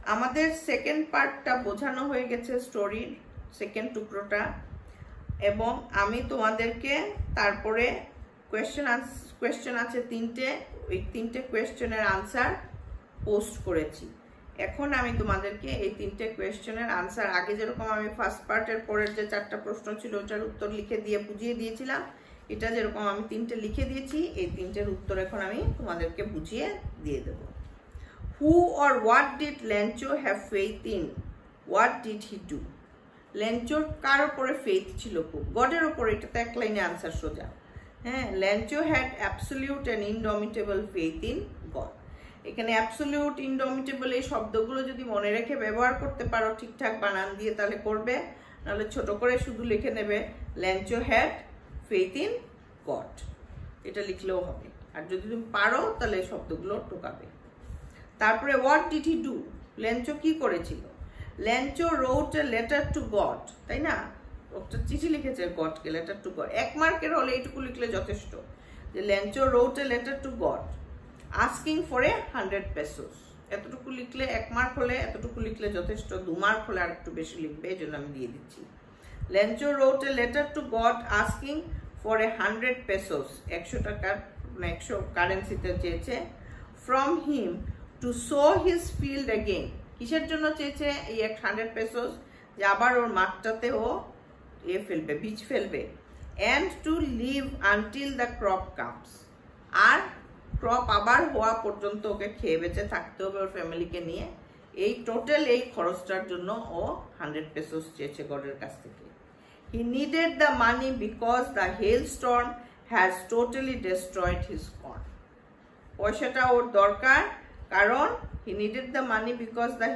আমাদের সেকেন্ড পার্টটা বোঝানো হয়ে গেছে, স্টোরির সেকেন্ড টুকরোটা, এবং আমি তোমাদেরকে তারপরে কোয়েশ্চেন আছে 3টে, ওই 3টে কোয়েশ্চেনের আনসার পোস্ট করেছি। এখন আমি তোমাদেরকে এই 3টে কোয়েশ্চেনের আনসার, আগে যেরকম আমি ফার্স্ট পার্টের পরের যে 4টা প্রশ্ন ছিল ওটার উত্তর লিখে দিয়ে বুঝিয়ে দিয়েছিলাম, এটা যেরকম আমি 3টে লিখে দিয়েছি, এই 3টের উত্তর এখন আমি তোমাদেরকে বুঝিয়ে দিয়ে দেব। Who or what did Lencho have faith in? What did he do? ল্যাঞ্চোর কার উপরে ফেথ ছিল? খুব গডের উপরে। এটা তো এক লাইনে আনসার সোজা। হ্যাঁ, Lencho had absolute and indomitable faith in God. এখানে অ্যাবসলিউট, ইনডমিটেবল এই শব্দগুলো যদি মনে রেখে ব্যবহার করতে পারো ঠিকঠাক বানান দিয়ে তাহলে করবে, নাহলে ছোট করে শুধু লিখে নেবে Lencho had faith in God, এটা লিখলেও হবে। আর যদি তুমি পারো তাহলে শব্দগুলো টোকাবে। তারপরে what did he do, Lencho কি করেছিল? Lencho wrote a letter to God, তাই না? একটা চিঠি লিখেছে গডকে, লেটার টু গড। 1 মার্কের হলে এইটুকু লিখলে যথেষ্ট, যে Lencho wrote a letter to God asking for a 100 pesos। এতটুকু লিখলে 1 মার্ক হলে, এতটুকু লিখলে যথেষ্ট। 2 মার্ক হলে আর একটু বেশি লিখবে, এই জন্য আমি দিয়ে দিচ্ছি। Lencho wrote a letter to God asking for a 100 pesos, 100 টাকার, 100 কারেন্সিতে চেয়েছে। From him to sow his field again, কিসের জন্য চেয়েছে এই 100 pesos? যে আবার ওর মাঠটাতে ও ফেলবে, বীজ ফেলবে। And to live until the crop comes, আর ক্রপ আবার হওয়া পর্যন্ত ওকে খেয়ে বেঁচে থাকতে হবে ওর ফ্যামিলিকে নিয়ে। এই টোটাল এই খরচটার জন্য ও 100 pesos চেয়েছে গডের কাছ থেকে। He needed the money because the hail storm has totally destroyed his corn. পয়সাটা ওর দরকার কারণ he needed the money because the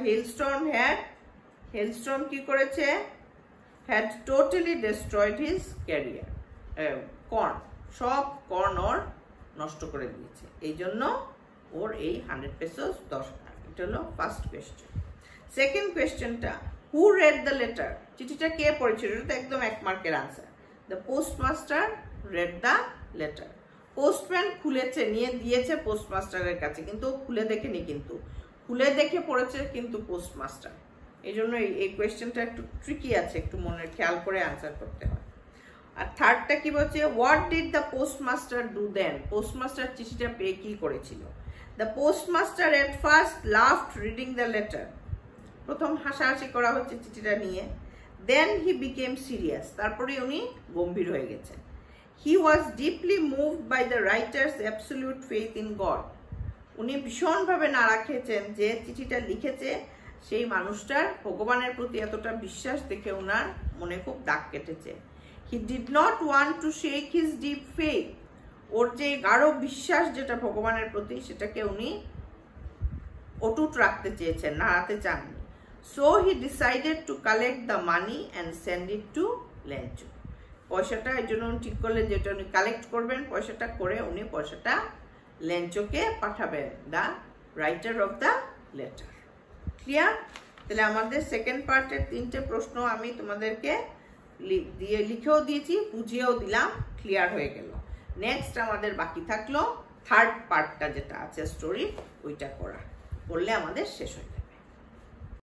hailstorm কি করেছে? had totally destroyed his career, corn, সব কর্ন ওর নষ্ট করে দিয়েছে, এই জন্য ওর এই 100 pesos দরকার। এটা হলো ফার্স্ট কোয়েশ্চেন। সেকেন্ড কোয়েশ্চেনটা, হু রেড দ্য লেটার, চিঠিটা কে পড়েছিল? এটা তো একদম 1 মার্কের answer. The postmaster read the letter. Postman খুলেছে, নিয়ে দিয়েছে পোস্টমাস্টারের কাছে, কিন্তু খুলে দেখেনি, কিন্তু খুলে দেখে পড়েছে কিন্তু পোস্টমাস্টার। এই জন্য এই কোয়েশ্চেনটা একটু ট্রিকি আছে, একটু মনে খেয়াল করে আনসার করতে হয়। আর থার্ডটা কি বলছে, what did the postmaster do then, postmaster চিঠিটা পেয়ে কি করেছিল? The postmaster at first laughed reading the letter, প্রথম হাসাহাসি করা হচ্ছে চিঠিটা নিয়ে। দেন হি বিকেম সিরিয়াস, তারপরে উনি গম্ভীর হয়ে গেছেন। He was deeply moved by the writer's absolute faith in God. উনি ভীষণভাবে নাড়া খেয়েছেন যে চিঠিটা লিখেছে সেই মানুষটার ভগবানের প্রতি এতটা বিশ্বাস দেখে ওনার মনে খুব দাগ কেটেছে। He did not want to shake his deep faith. ওর যে গাঢ় বিশ্বাস যেটা ভগবানের প্রতি, সেটাকে উনি অটুট রাখতে চেয়েছেন, নাড়াতে চাননি। So he decided to collect the money and send it to ল্যাঞ্চো। পয়সাটা এই জন্য ঠিক করলেন যেটা উনি কালেক্ট করবেন, পয়সাটা করে উনি পয়সাটা ল্যাঞ্চোকে পাঠাবেন, the writer of the letter. Clear? তাহলে আমাদের সেকেন্ড পার্টের 3টে প্রশ্ন আমি তোমাদেরকে দিয়ে লিখেও দিয়েছি, বুঝিয়েও দিলাম, ক্লিয়ার হয়ে গেল। নেক্সট আমাদের বাকি থাকলো থার্ড পার্টটা যেটা আছে স্টোরি, ওইটা করলে আমাদের শেষ হয়ে গেল।